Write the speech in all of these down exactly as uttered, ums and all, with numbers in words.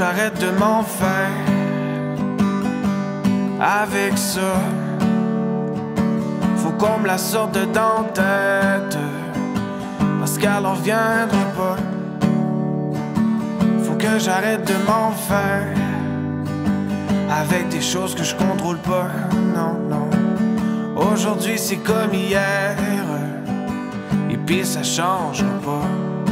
j'arrête de m'en faire avec ça. Faut qu'on me la sorte de dans tête, parce qu'elle en reviendra pas. Faut que j'arrête de m'en faire avec des choses que je contrôle pas. Non, non. Aujourd'hui c'est comme hier, et puis ça changera pas.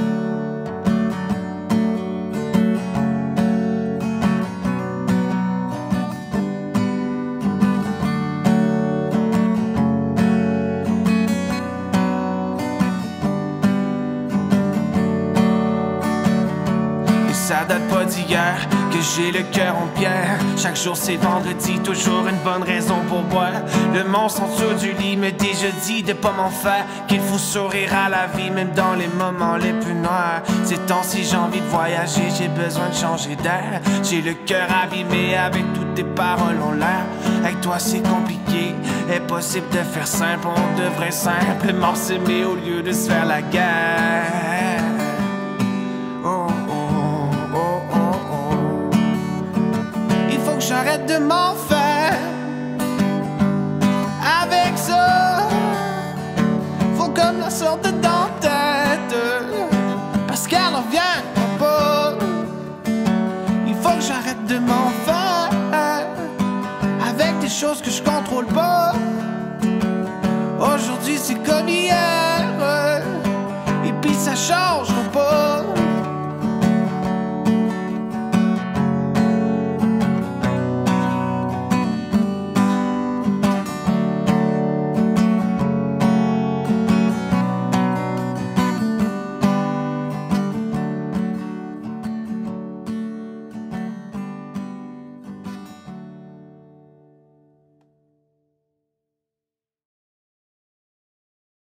Ça date pas d'hier que j'ai le cœur en pierre. Chaque jour c'est vendredi, toujours une bonne raison pour boire. Le monstre en dessous du lit me dit je dis de pas m'en faire, qu'il faut sourire à la vie même dans les moments les plus noirs. Ces temps-ci j'ai envie de voyager, j'ai besoin de changer d'air. J'ai le cœur abîmé avec toutes tes paroles en l'air. Avec toi c'est compliqué, impossible de faire simple. On devrait simplement s'aimer au lieu de se faire la guerre. Oh. J'arrête de m'en faire avec ça. Faut comme la sorte de dans tête, parce qu'elle en revient pas. Il faut que j'arrête de m'en faire avec des choses que je contrôle pas. Aujourd'hui c'est comme hier, et puis ça change.